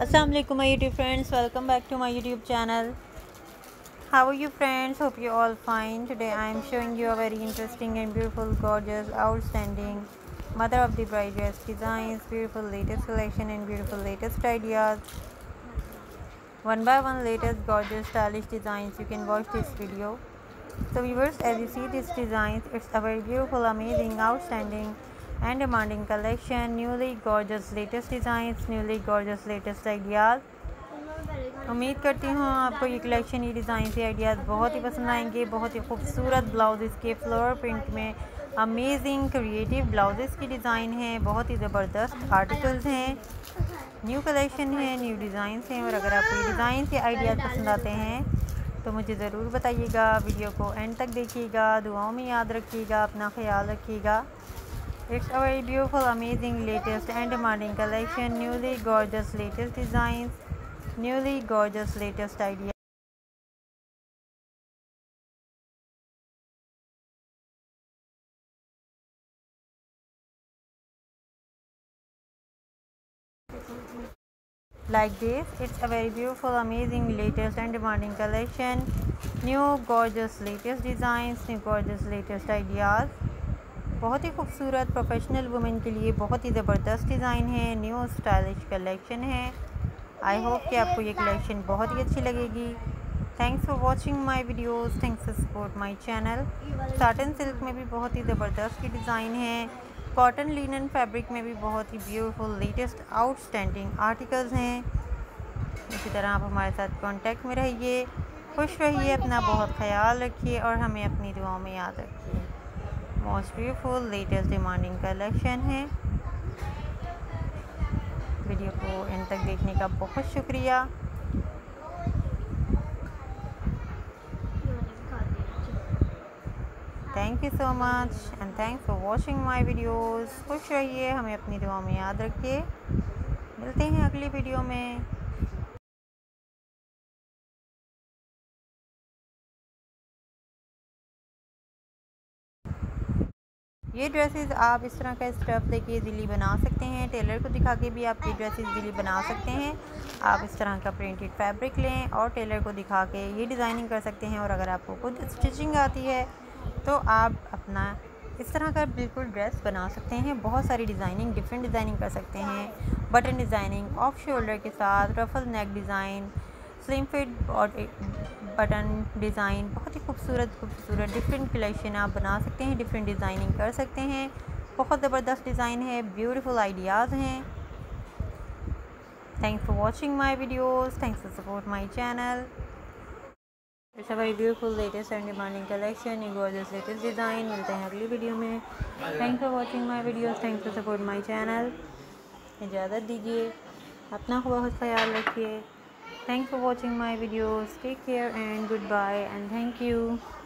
Assalamu alaikum my YouTube friends, welcome back to my YouTube channel. How are you friends? Hope you all fine. Today I am showing you a very interesting and beautiful, gorgeous, outstanding mother of the bride dress designs, beautiful latest collection and beautiful latest ideas. One by one latest gorgeous stylish designs. You can watch this video. So viewers, as you see these designs, it's a very beautiful, amazing, outstanding and demanding collection. Newly gorgeous latest designs, newly gorgeous latest ideas. उम्मीद करती हूँ आपको ये collection, ये design से ideas बहुत ही पसंद आएंगे। बहुत ही खूबसूरत ब्लाउज इसके फ्लोर प्रिंट में अमेजिंग क्रिएटिव ब्लाउजेस की डिज़ाइन है। बहुत ही ज़बरदस्त आर्टिकल्स हैं, न्यू कलेक्शन है, न्यू डिज़ाइंस हैं। और अगर आपको ये डिज़ाइन से आइडियाज़ पसंद आते हैं तो मुझे ज़रूर बताइएगा। वीडियो को एंड तक देखिएगा, दुआओं में याद रखिएगा, अपना ख्याल रखिएगा। It's a very beautiful, amazing, latest and demanding collection. Newly gorgeous latest designs, newly gorgeous latest ideas. Like this, it's a very beautiful, amazing, latest and demanding collection. New gorgeous latest designs, new gorgeous latest ideas. बहुत ही खूबसूरत professional women के लिए बहुत ही ज़बरदस्त design है, new stylish collection है। आई होप कि आपको ये कलेक्शन बहुत ही अच्छी लगेगी। Thanks for watching my videos, thanks for support my channel. Satin silk में भी बहुत ही ज़बरदस्त की डिज़ाइन है। कॉटन लिनन फैब्रिक में भी बहुत ही ब्यूटीफुल लेटेस्ट आउटस्टैंडिंग आर्टिकल्स हैं। इसी तरह आप हमारे साथ कांटेक्ट में रहिए, खुश रहिए, अपना बहुत ख्याल रखिए और हमें अपनी दुआओं में याद रखिए। Most beautiful latest demanding collection है। वीडियो को एंड तक देखने का बहुत शुक्रिया। Thank you so much and thanks for watching my videos. खुश रहिए, हमें अपनी दुआ में याद रखिए। मिलते हैं अगली वीडियो में। ये ड्रेसेस आप इस तरह का स्टफ़ देके इजीली बना सकते हैं। टेलर को दिखा के भी आप ये ड्रेसेस इजीली बना सकते हैं। आप इस तरह का प्रिंटेड फैब्रिक लें और टेलर को दिखा के ये डिज़ाइनिंग कर सकते हैं। और अगर आपको खुद स्टिचिंग आती है तो आप अपना इस तरह का बिल्कुल ड्रेस बना सकते हैं। बहुत सारी डिज़ाइनिंग, डिफरेंट डिज़ाइनिंग कर सकते हैं। बटन डिज़ाइनिंग, ऑफ शोल्डर के साथ ruffle neck design, slim fit और बटन डिज़ाइन, बहुत ही खूबसूरत डिफरेंट कलेक्शन आप बना सकते हैं। डिफरेंट डिज़ाइनिंग कर सकते हैं। बहुत ज़बरदस्त डिज़ाइन है, ब्यूटीफुल आइडियाज़ हैं। Thanks for watching my videos, thanks for support my channel. It's a very beautiful latest and demanding collection, gorgeous latest design. मिलते हैं अगली वीडियो में। Thanks for watching my videos, thanks for support my channel. इजाज़त दीजिए, अपना बहुत ख्याल रखिए। Thanks for watching my videos. Take care and goodbye and thank you.